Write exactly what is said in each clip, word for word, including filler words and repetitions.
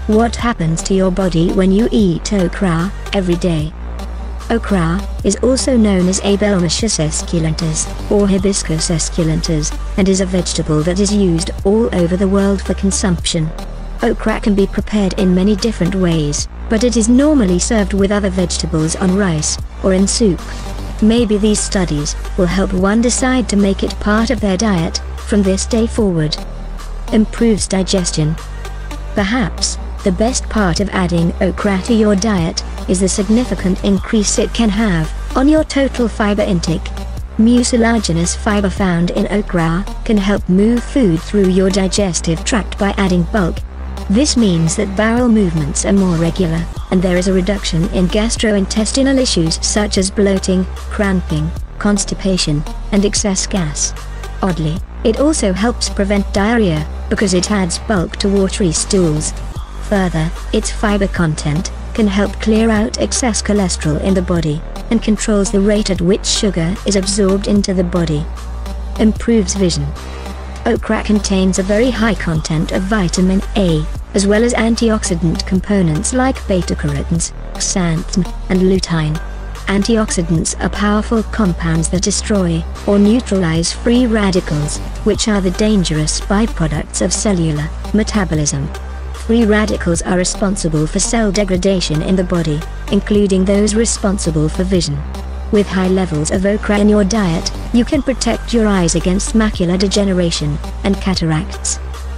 What happens to your body when you eat okra every day? Okra is also known as Abelmachius esculentus or Hibiscus esculentus, and is a vegetable that is used all over the world for consumption. Okra can be prepared in many different ways, but it is normally served with other vegetables on rice, or in soup. Maybe these studies will help one decide to make it part of their diet from this day forward. Improves digestion. Perhaps the best part of adding okra to your diet is the significant increase it can have on your total fiber intake. Mucilaginous fiber found in okra can help move food through your digestive tract by adding bulk. This means that bowel movements are more regular, and there is a reduction in gastrointestinal issues such as bloating, cramping, constipation, and excess gas. Oddly, it also helps prevent diarrhea, because it adds bulk to watery stools. Further, its fiber content can help clear out excess cholesterol in the body, and controls the rate at which sugar is absorbed into the body. Improves vision. Okra contains a very high content of vitamin A, as well as antioxidant components like beta-carotenes, xanthan, and lutein. Antioxidants are powerful compounds that destroy or neutralize free radicals, which are the dangerous byproducts of cellular metabolism. Free radicals are responsible for cell degradation in the body, including those responsible for vision. With high levels of okra in your diet, you can protect your eyes against macular degeneration and cataracts.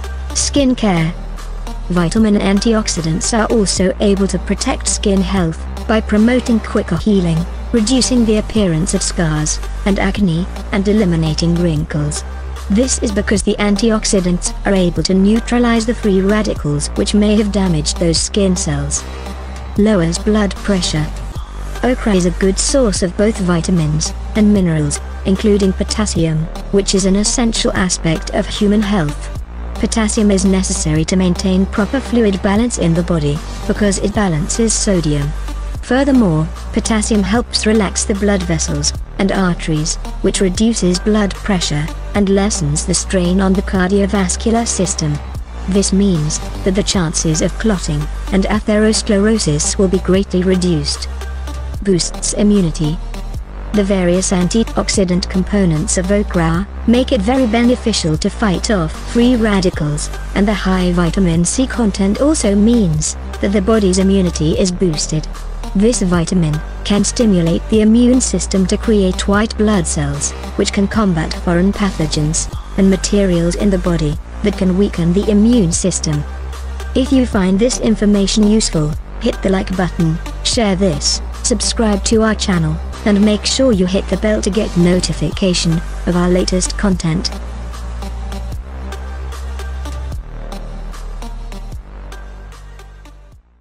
Skin care. Vitamin antioxidants are also able to protect skin health by promoting quicker healing, reducing the appearance of scars and acne, and eliminating wrinkles. This is because the antioxidants are able to neutralize the free radicals which may have damaged those skin cells. Lowers blood pressure. Okra is a good source of both vitamins and minerals, including potassium, which is an essential aspect of human health. Potassium is necessary to maintain proper fluid balance in the body, because it balances sodium. Furthermore, potassium helps relax the blood vessels and arteries, which reduces blood pressure and lessens the strain on the cardiovascular system. This means that the chances of clotting and atherosclerosis will be greatly reduced. Boosts immunity. The various antioxidant components of okra make it very beneficial to fight off free radicals, and the high vitamin C content also means that the body's immunity is boosted. This vitamin can stimulate the immune system to create white blood cells, which can combat foreign pathogens and materials in the body that can weaken the immune system. If you find this information useful, hit the like button, share this, subscribe to our channel, and make sure you hit the bell to get notification of our latest content.